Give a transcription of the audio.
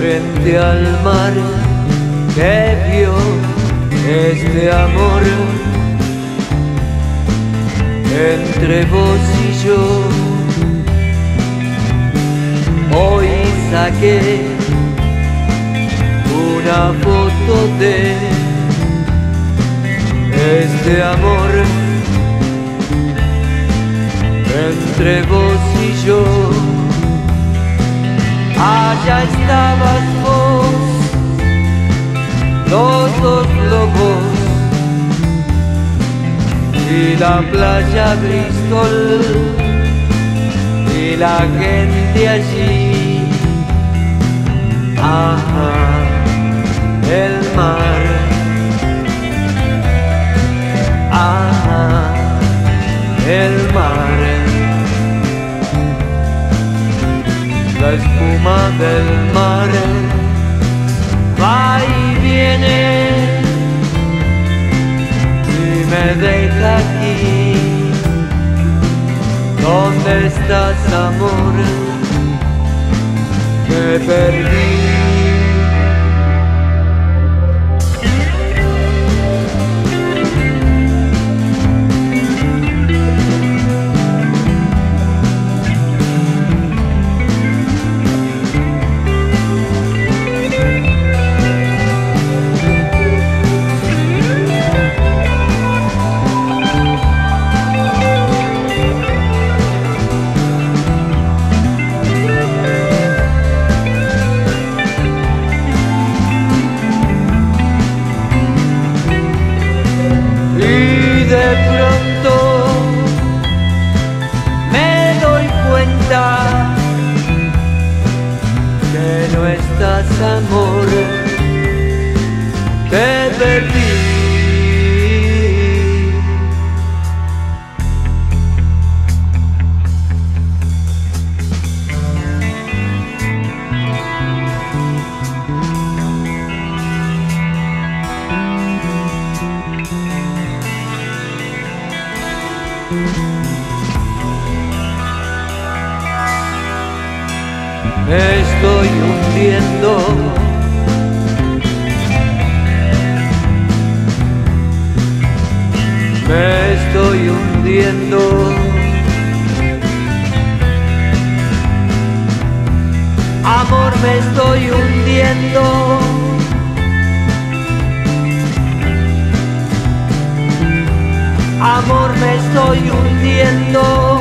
frente al mar que vio este amor entre vos y yo. Hoy saqué una foto de este amor entre vos y yo. Allá estabas vos, los dos lobos y la playa Bristol y la gente allí. Ajá, el mar. Ajá, el mar. La espuma del mar va y viene y me deja aquí. ¿Dónde estás, amor? Me perdí. De pronto me doy cuenta que no estás, amor, te perdí. Me estoy hundiendo, me estoy hundiendo. Amor, me estoy hundiendo. Amor, me estoy hundiendo.